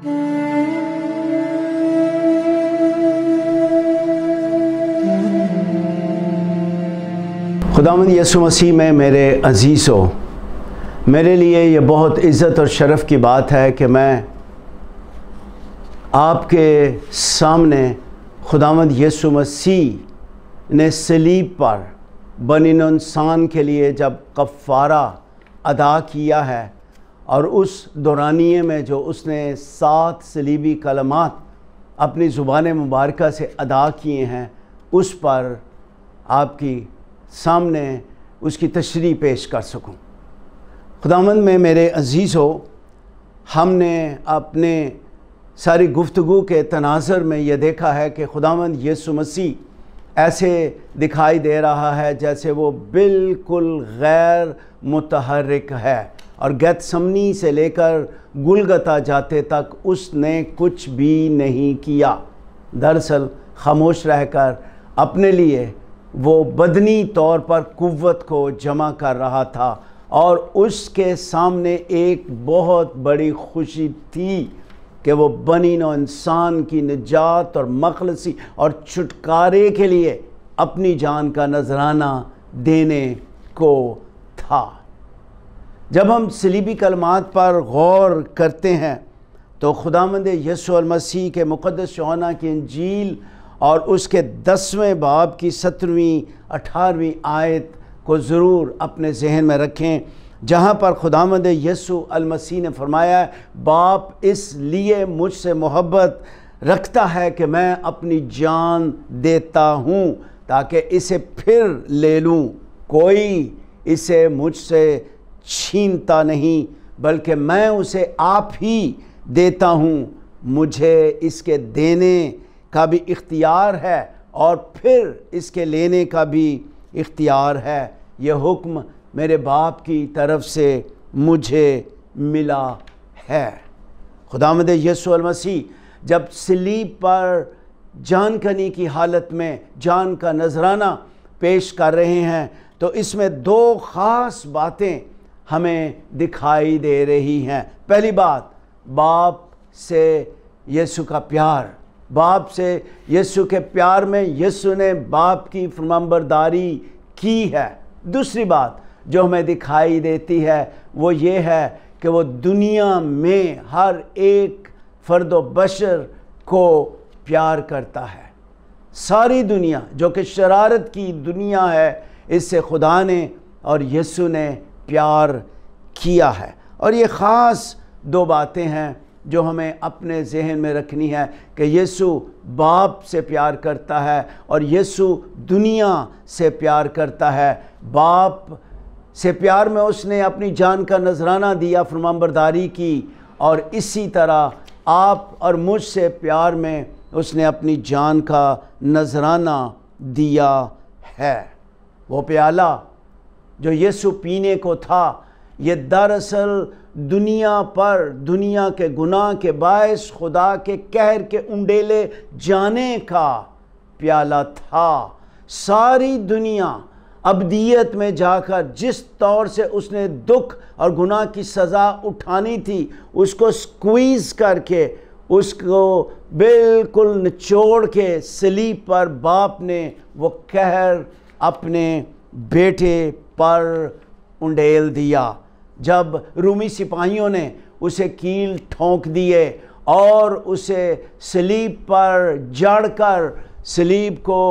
خداوند یسوع مسیح میں میرے عزیزو، میرے لیے یہ بہت عزت اور شرف کی بات ہے کہ میں آپ کے سامنے خداوند یسوع مسیح نے صلیب پر بنی نوع انسان کے لیے جب کفارہ ادا کیا ہے، اور اس دورانیے میں جو اس نے 7 صلیبی کلمات اپنی زبان مبارکہ سے ادا کیے ہیں، اس پر آپ کی سامنے اس کی تشریح پیش کر سکوں۔ خداوند میں میرے عزیزو، ہم نے اپنے ساری گفتگو کے تناظر میں یہ دیکھا ہے کہ خداوند یسوع مسیح ایسے دکھائی دے رہا ہے جیسے وہ بالکل غیر متحرک ہے، اور گیتسمنی سے لے کر گلگتا جاتے تک اس نے کچھ بھی نہیں کیا۔ دراصل خاموش رہ کر اپنے لیے وہ بدنی طور پر قوت کو جمع کر رہا تھا، اور اس کے سامنے ایک بہت بڑی خوشی تھی کہ وہ بنی نوع انسان کی نجات اور مخلصی اور چھٹکارے کے لیے اپنی جان کا نذرانہ دینے کو تھا۔ جب ہم صلیبی کلمات پر غور کرتے ہیں تو خداوند یسوع المسیح کے مقدس یوحنا کی انجیل اور اس کے 10ویں باب کی 17ویں 18ویں آیت کو ضرور اپنے ذہن میں رکھیں، جہاں پر خداوند یسوع المسیح نے فرمایا ہے، باپ اس لیے مجھ سے محبت رکھتا ہے کہ میں اپنی جان دیتا ہوں تاکہ اسے پھر لے لوں، کوئی اسے مجھ سے چھینتا نہیں بلکہ میں اسے آپ ہی دیتا ہوں، مجھے اس کے دینے کا بھی اختیار ہے اور پھر اس کے لینے کا بھی اختیار ہے۔ یہ حکم میرے باپ کی طرف سے مجھے ملا ہے۔ خداوند یسوع المسیح جب صلیب پر جان کنی کی حالت میں جان کا نذرانہ پیش کر رہے ہیں تو اس میں 2 خاص باتیں ہمیں دکھائی دے رہی ہیں۔ پہلی بات، باپ سے یسوع کا پیار، باپ سے یسوع کے پیار میں یسوع نے باپ کی فرمانبرداری کی ہے۔ دوسری بات جو ہمیں دکھائی دیتی ہے وہ یہ ہے کہ وہ دنیا میں ہر ایک فرد و بشر کو پیار کرتا ہے۔ ساری دنیا جو کہ شرارت کی دنیا ہے، اس سے خدا نے اور یسوع نے پیار کیا ہے۔ اور یہ خاص 2 باتیں ہیں جو ہمیں اپنے ذہن میں رکھنی ہے کہ یسوع باپ سے پیار کرتا ہے اور یسوع دنیا سے پیار کرتا ہے۔ باپ سے پیار میں اس نے اپنی جان کا نذرانہ دیا، فرمانبرداری کی، اور اسی طرح آپ اور مجھ سے پیار میں اس نے اپنی جان کا نذرانہ دیا ہے۔ وہ پیالہ جو یسوع پینے کو تھا، یہ دراصل دنیا پر دنیا کے گناہ کے باعث خدا کے قہر کے انڈیلے جانے کا پیالہ تھا۔ ساری دنیا ابدیت میں جا کر جس طور سے اس نے دکھ اور گناہ کی سزا اٹھانی تھی، اس کو سکویز کر کے، اس کو بالکل نچوڑ کے صلیب پر باپ نے وہ قہر اپنے بیٹے پر انڈیل دیا۔ جب رومی سپاہیوں نے اسے کیل ٹھونک دیے اور اسے صلیب پر جڑ کر صلیب کو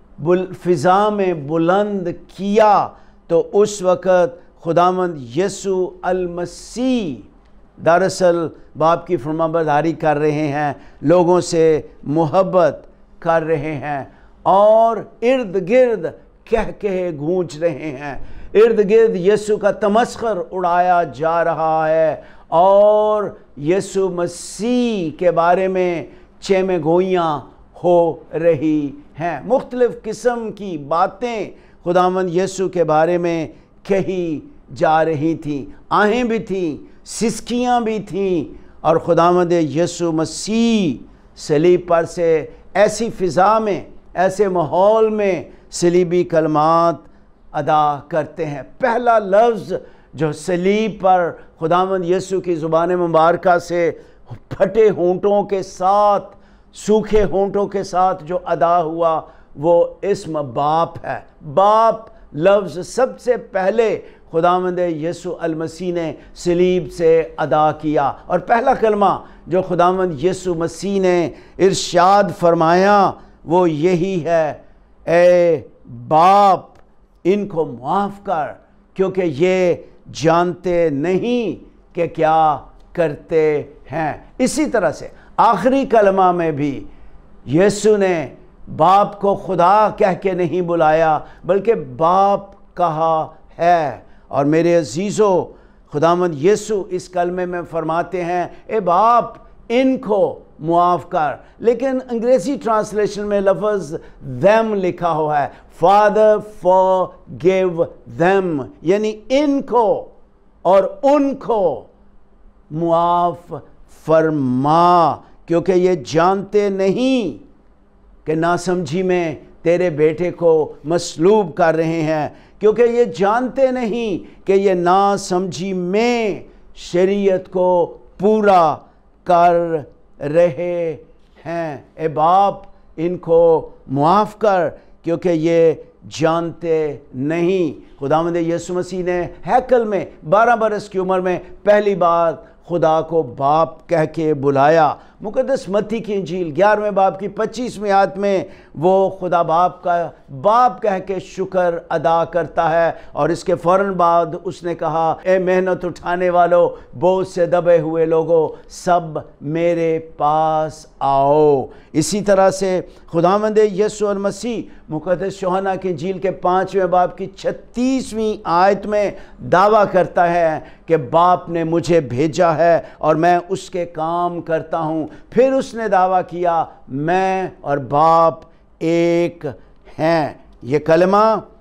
فضا میں بلند کیا، تو اس وقت خداوند یسوع المسیح دراصل باپ کی فرمانبرداری کر رہے ہیں، لوگوں سے محبت کر رہے ہیں، اور ارد گرد کہکہے گونج رہے ہیں، ارد گرد یسوع کا تمسخر اڑایا جا رہا ہے، اور یسوع مسیح کے بارے میں چیمے گوئیاں ہو رہی ہیں۔ مختلف قسم کی باتیں خداوند یسوع کے بارے میں کہی جا رہی تھیں، آہیں بھی تھیں، سسکیاں بھی تھیں، اور خداوند یسوع مسیح صلیب پر سے ایسی فضا میں، ایسے ماحول میں صلیبی کلمات ادا کرتے ہیں۔ پہلا لفظ جو صلیب پر خداوند یسوع کی زبان مبارکہ سے پھٹے ہونٹوں کے ساتھ، سوکھے ہونٹوں کے ساتھ جو ادا ہوا وہ اسم باپ ہے۔ باپ لفظ سب سے پہلے خداوند یسوع المسیح نے صلیب سے ادا کیا، اور پہلا کلمہ جو خداوند یسوع مسیح نے ارشاد فرمایا وہ یہی ہے، اے باپ ان کو معاف کر کیونکہ یہ جانتے نہیں کہ کیا کرتے ہیں۔ اسی طرح سے آخری کلمہ میں بھی یسوع نے باپ کو خدا کہہ کے نہیں بلایا بلکہ باپ کہا ہے۔ اور میرے عزیزو، خداوند یسوع اس کلمے میں فرماتے ہیں اے باپ ان کو معاف کر، لیکن انگریزی ٹرانسلیشن میں لفظ them لکھا ہوا ہے، Father forgive them، یعنی ان کو اور ان کو معاف فرما، کیونکہ یہ جانتے نہیں کہ ناسمجھی میں تیرے بیٹے کو مصلوب کر رہے ہیں، کیونکہ یہ جانتے نہیں کہ یہ ناسمجھی میں شریعت کو پورا کر رہے ہیں۔ اے باپ ان کو معاف کر کیونکہ یہ جانتے نہیں۔ خداوند یسوع مسیح نے ہیکل میں 12 برس کی عمر میں پہلی بار خدا کو باپ کہہ کے بلایا۔ مقدس متی کی انجیل 11ویں باب کی 25ویں آیت میں وہ خدا باپ کا باپ کہہ کے شکر ادا کرتا ہے، اور اس کے فوراً بعد اس نے کہا اے محنت اٹھانے والو، بوجھ سے دبے ہوئے لوگو، سب میرے پاس آؤ۔ اسی طرح سے خداوند یسوع المسیح مقدس یوحنا کی انجیل کے 5ویں باب کی 36ویں آیت میں دعویٰ کرتا ہے کہ باپ نے مجھے بھیجا ہے اور میں اس کے کام کرتا ہوں۔ پھر اس نے دعویٰ کیا میں اور باپ ایک ہیں۔ یہ کلمہ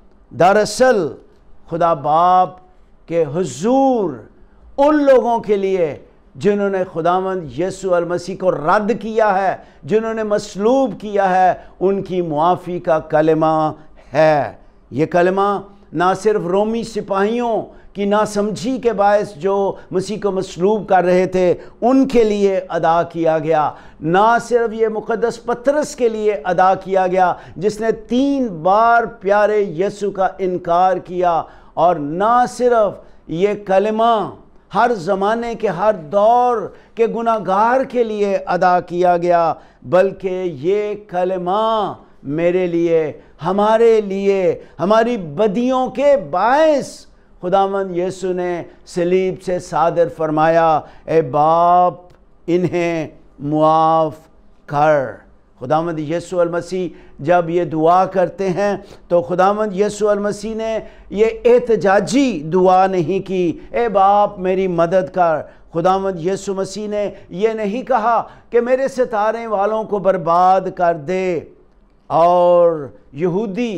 دراصل خدا باپ کے حضور ان لوگوں کے لیے جنہوں نے خداوند یسوع المسیح کو رد کیا ہے، جنہوں نے مصلوب کیا ہے، ان کی معافی کا کلمہ ہے۔ یہ کلمہ نہ صرف رومی سپاہیوں کی ناسمجھی کے باعث جو مسیح کو مصلوب کر رہے تھے ان کے لیے ادا کیا گیا، نہ صرف یہ مقدس پطرس کے لیے ادا کیا گیا جس نے 3 بار پیارے یسوع کا انکار کیا، اور نہ صرف یہ کلمہ ہر زمانے کے ہر دور کے گناہ گار کے لیے ادا کیا گیا، بلکہ یہ کلمہ میرے لیے، ہمارے لیے، ہماری بدیوں کے باعث خداوند یسوع نے صلیب سے صادر فرمایا اے باپ انہیں معاف کر۔ خداوند یسوع المسیح جب یہ دعا کرتے ہیں تو خداوند یسوع المسیح نے یہ احتجاجی دعا نہیں کی اے باپ میری مدد کر۔ خداوند یسوع مسیح نے یہ نہیں کہا کہ میرے ستارے والوں کو برباد کر دے، اور یہودی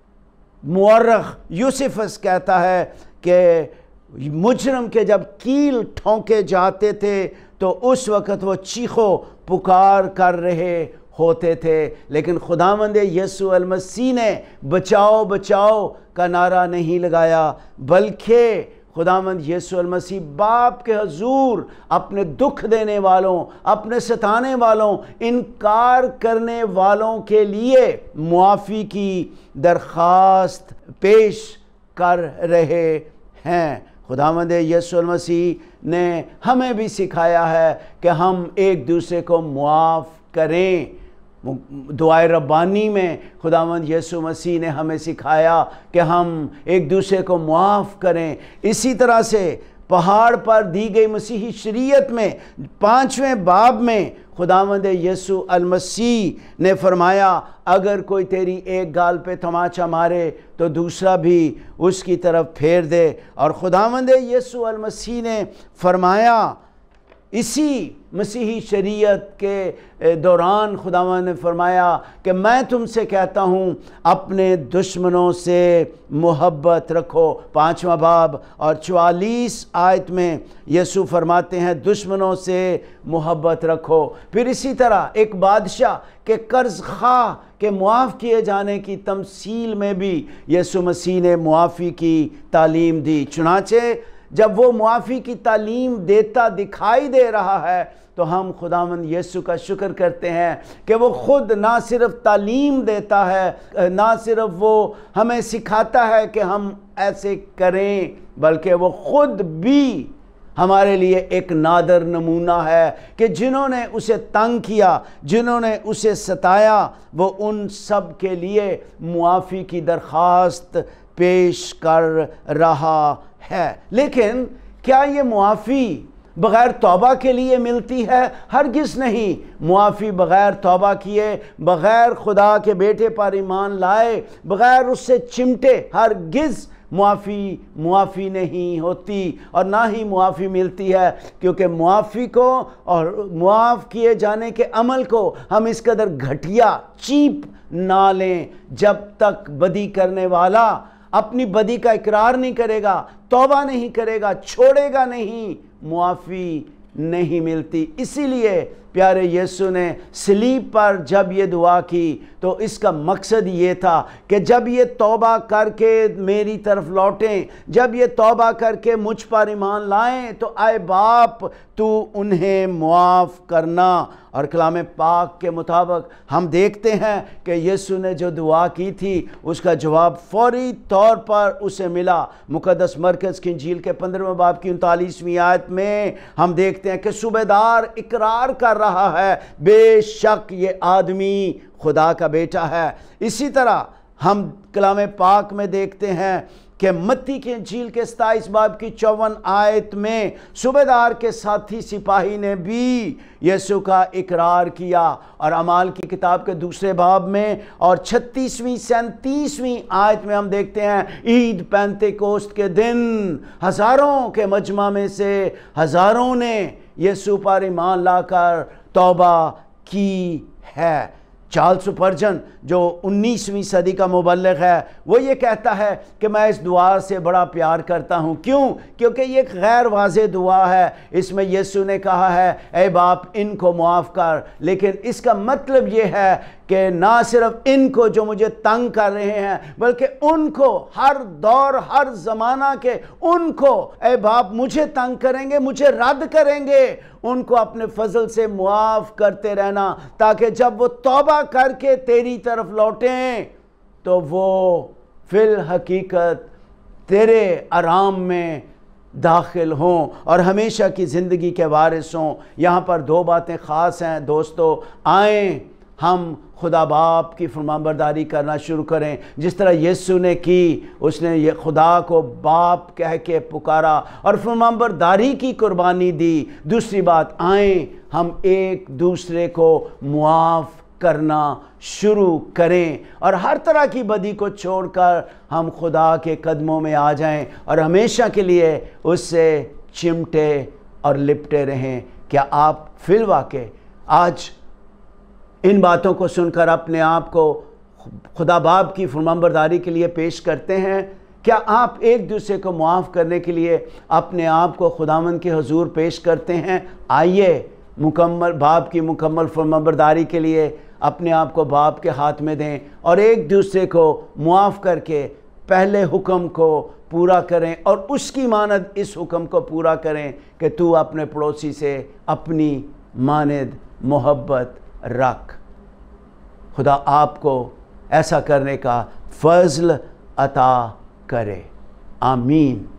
مورخ یوسفس کہتا ہے کہ مجرم کے جب کیل ٹھونکے جاتے تھے تو اس وقت وہ چیخو پکار کر رہے ہوتے تھے، لیکن خداوند یسوع المسیح نے بچاؤ بچاؤ کا نعرہ نہیں لگایا، بلکہ خداوند یسوع المسیح باپ کے حضور اپنے دکھ دینے والوں، اپنے ستانے والوں، انکار کرنے والوں کے لیے معافی کی درخواست پیش کر رہے ہیں۔ خداوند یسوع المسیح نے ہمیں بھی سکھایا ہے کہ ہم ایک دوسرے کو معاف کریں۔ دعائے ربانی میں خداوند یسوع مسیح نے ہمیں سکھایا کہ ہم ایک دوسرے کو معاف کریں۔ اسی طرح سے پہاڑ پر دی گئی مسیحی شریعت میں 5ویں باب میں خداوند یسوع المسیح نے فرمایا اگر کوئی تیری ایک گال پہ تماچا مارے تو دوسرا بھی اس کی طرف پھیر دے، اور خداوند یسوع المسیح نے فرمایا اسی مسیحی شریعت کے دوران خداوند نے فرمایا کہ میں تم سے کہتا ہوں اپنے دشمنوں سے محبت رکھو۔ 5واں باب اور 44 آیت میں یسوع فرماتے ہیں دشمنوں سے محبت رکھو۔ پھر اسی طرح ایک بادشاہ کے قرض خواہ کے معاف کیے جانے کی تمثیل میں بھی یسوع مسیح نے معافی کی تعلیم دی۔ چنانچہ جب وہ معافی کی تعلیم دیتا دکھائی دے رہا ہے تو ہم خداوند یسوع کا شکر کرتے ہیں کہ وہ خود نہ صرف تعلیم دیتا ہے، نہ صرف وہ ہمیں سکھاتا ہے کہ ہم ایسے کریں، بلکہ وہ خود بھی ہمارے لیے ایک نادر نمونہ ہے کہ جنہوں نے اسے تنگ کیا، جنہوں نے اسے ستایا، وہ ان سب کے لیے معافی کی درخواست پیش کر رہا ہے۔ لیکن کیا یہ معافی بغیر توبہ کے لیے ملتی ہے؟ ہرگز نہیں۔ معافی بغیر توبہ کیے، بغیر خدا کے بیٹے پر ایمان لائے، بغیر اس سے چمٹے، ہرگز معافی نہیں ہوتی، اور نہ ہی معافی ملتی ہے، کیونکہ معافی کو اور معاف کیے جانے کے عمل کو ہم اس قدر گھٹیا، چیپ نہ لیں جب تک بدی کرنے والا اپنی بدی کا اقرار نہیں کرے گا، توبہ نہیں کرے گا، چھوڑے گا نہیں، معافی نہیں ملتی۔ اسی لیے پیارے یسوع نے صلیب پر جب یہ دعا کی تو اس کا مقصد یہ تھا کہ جب یہ توبہ کر کے میری طرف لوٹیں، جب یہ توبہ کر کے مجھ پر ایمان لائیں، تو اے باپ تو انہیں معاف کرنا۔ اور کلام پاک کے مطابق ہم دیکھتے ہیں کہ یسوع نے جو دعا کی تھی اس کا جواب فوری طور پر اسے ملا۔ مقدس مرکز کی انجیل کے 15 باب کی 39ویں آیت میں ہم دیکھتے ہیں کہ صوبیدار اقرار کر رہا ہے بے شک یہ آدمی خدا کا بیٹا ہے۔ اسی طرح ہم کلام پاک میں دیکھتے ہیں کہ متی کی انجیل کے 27 باب کی 54 آیت میں صوبیدار کے ساتھی سپاہی نے بھی یسوع کا اقرار کیا، اور اعمال کی کتاب کے دوسرے باب میں اور 36ویں 37ویں آیت میں ہم دیکھتے ہیں عید پینتیکوست کے دن ہزاروں کے مجمع میں سے ہزاروں نے یسوع پر ایمان لا کر توبہ کی ہے۔ چارلس سپرجن جو 19ویں صدی کا مبلغ ہے، وہ یہ کہتا ہے کہ میں اس دعا سے بڑا پیار کرتا ہوں۔ کیوں؟ کیونکہ یہ ایک غیر واضح دعا ہے۔ اس میں یسوع نے کہا ہے اے باپ ان کو معاف کر، لیکن اس کا مطلب یہ ہے کہ نہ صرف ان کو جو مجھے تنگ کر رہے ہیں، بلکہ ان کو، ہر دور ہر زمانہ کے ان کو، اے باپ مجھے تنگ کریں گے، مجھے رد کریں گے، ان کو اپنے فضل سے معاف کرتے رہنا، تاکہ جب وہ توبہ کر کے تیری طرف لوٹیں تو وہ فی الحقیقت تیرے آرام میں داخل ہوں اور ہمیشہ کی زندگی کے وارث ہوں۔ یہاں پر دو باتیں خاص ہیں دوستو۔ آئیں ہم خدا باپ کی فرمانبرداری کرنا شروع کریں جس طرح یسوع نے کی۔ اس نے یہ خدا کو باپ کہہ کے پکارا اور فرمانبرداری کی قربانی دی۔ دوسری بات، آئیں ہم ایک دوسرے کو معاف کرنا شروع کریں اور ہر طرح کی بدی کو چھوڑ کر ہم خدا کے قدموں میں آ جائیں اور ہمیشہ کے لیے اس سے چمٹے اور لپٹے رہیں۔ کیا آپ فی الواقع آج ان باتوں کو سن کر اپنے آپ کو خدا باپ کی فرمانبرداری کے لیے پیش کرتے ہیں؟ کیا آپ ایک دوسرے کو معاف کرنے کے لیے اپنے آپ کو خداوند کے حضور پیش کرتے ہیں؟ آئیے مکمل باپ کی مکمل فرمانبرداری کے لیے اپنے آپ کو باپ کے ہاتھ میں دیں اور ایک دوسرے کو معاف کر کے پہلے حکم کو پورا کریں اور اس کی مانند اس حکم کو پورا کریں کہ تو اپنے پڑوسی سے اپنی مانند محبت رکھ۔ خدا آپ کو ایسا کرنے کا فضل عطا کرے۔ آمین۔